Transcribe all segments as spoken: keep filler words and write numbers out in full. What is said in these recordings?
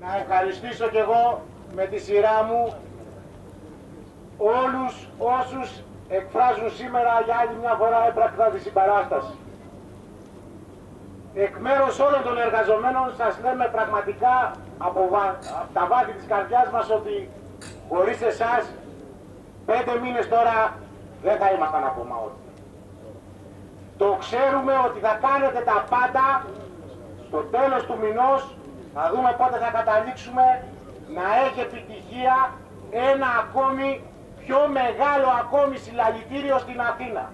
Να ευχαριστήσω κι εγώ με τη σειρά μου όλους όσους εκφράζουν σήμερα για άλλη μια φορά έπρακτα τη συμπαράσταση. Εκ μέρους όλων των εργαζομένων σας λέμε πραγματικά από, από τα βάθη της καρδιάς μας ότι χωρίς εσάς πέντε μήνες τώρα δεν θα ήμασταν ακόμα όλοι. Το ξέρουμε ότι θα κάνετε τα πάντα στο τέλος του μηνός, θα δούμε πότε θα καταλήξουμε, να έχει επιτυχία ένα ακόμη πιο μεγάλο ακόμη συλλαλητήριο στην Αθήνα.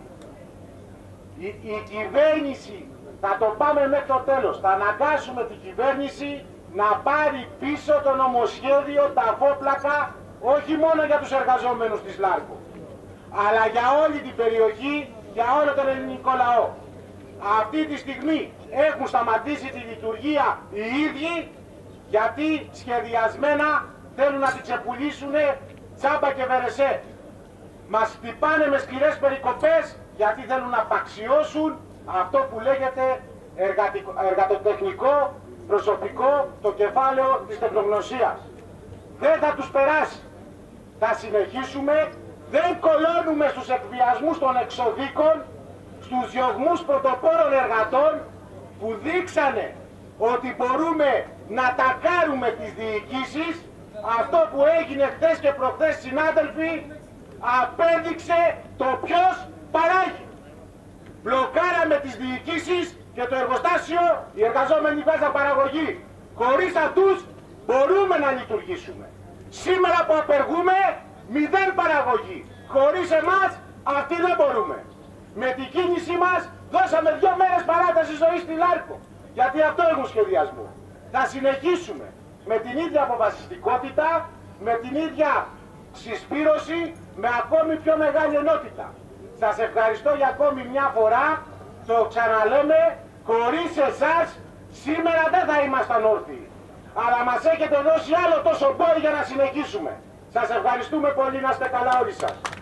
Η, η κυβέρνηση, θα το πάμε μέχρι το τέλος, θα αναγκάσουμε την κυβέρνηση να πάρει πίσω το νομοσχέδιο, τα αφόπλακα, όχι μόνο για τους εργαζόμενους της Λάρκο, αλλά για όλη την περιοχή, για όλο τον ελληνικό λαό. Αυτή τη στιγμή έχουν σταματήσει τη λειτουργία οι ίδιοι, γιατί σχεδιασμένα θέλουν να την ξεπουλήσουν τσάμπα και βερεσέ. Μας χτυπάνε με σκληρές περικοπές γιατί θέλουν να απαξιώσουν αυτό που λέγεται εργατικό, εργατοτεχνικό προσωπικό, το κεφάλαιο της τεχνογνωσίας. Δεν θα τους περάσει. Θα συνεχίσουμε, δεν κολώνουμε στους εκβιασμούς των εξωδίκων, στους διωγμούς πρωτοπόρων εργατών που δείξανε ότι μπορούμε να τακάρουμε τις διοικήσεις. Αυτό που έγινε χθες και προχθές, συνάδελφοι, απέδειξε το ποιος παράγει. Μπλοκάραμε τις διοικήσεις και το εργοστάσιο, οι εργαζόμενοι βάζαν παραγωγή. Χωρίς αυτούς μπορούμε να λειτουργήσουμε. Σήμερα που απεργούμε, μηδέν παραγωγή. Χωρίς εμάς, αυτοί δεν μπορούμε. Με την κίνησή μας δώσαμε δύο μέρες παράταση ζωής στη Λάρκο. Γιατί αυτό έχουν σχεδιασμό. Θα συνεχίσουμε με την ίδια αποφασιστικότητα, με την ίδια συσπήρωση, με ακόμη πιο μεγάλη ενότητα. Σας ευχαριστώ για ακόμη μια φορά, το ξαναλέμε, χωρίς εσάς σήμερα δεν θα ήμασταν όρθιοι. Αλλά μας έχετε δώσει άλλο τόσο πόδι για να συνεχίσουμε. Σας ευχαριστούμε πολύ, να είστε καλά όλοι σας.